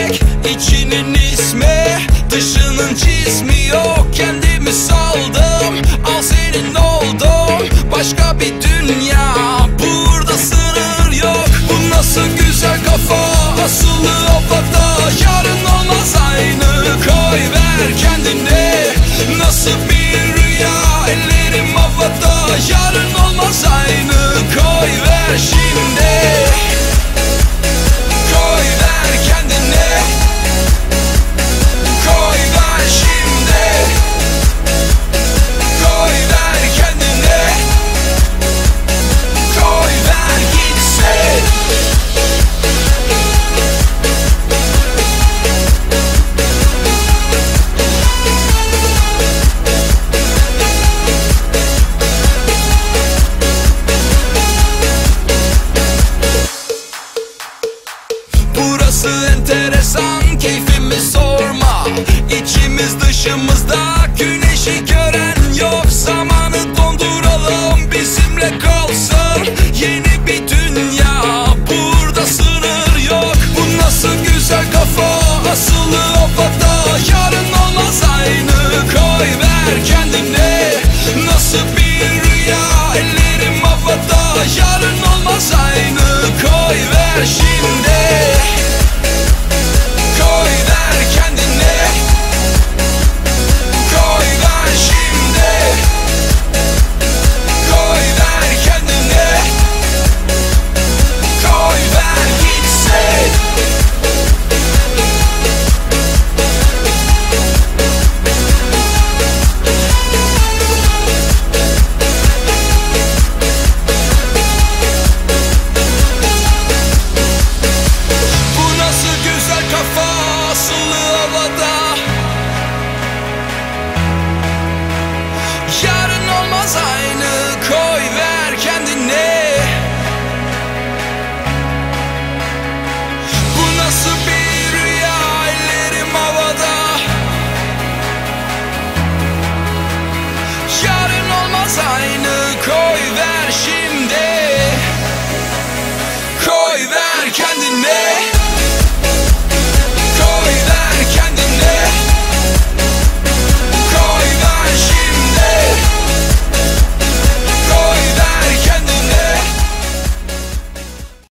tek içinin ismi, dışının cismi yok. Kendimi saldım, al senin oldum. Başka bir dünya, burada sınır yok. Bu nasıl güzel kafa, asılı havada. Yarın olmaz aynı, koy ver kendine. Nasıl bir rüya, ellerim havada. Yarın olmaz aynı, koy ver şimdi. Koy ver kendine. Koy ver şimdi. Koy ver kendine. Koy ver gitsin. Burası enteresan, keyfimi sorma. İçimiz dışımızda, güneşi gören yok. Zamanı donduralım, bizimle kalsın. Yeni bir dünya, burada sınır yok. Bu nasıl güzel kafa, asılı havada.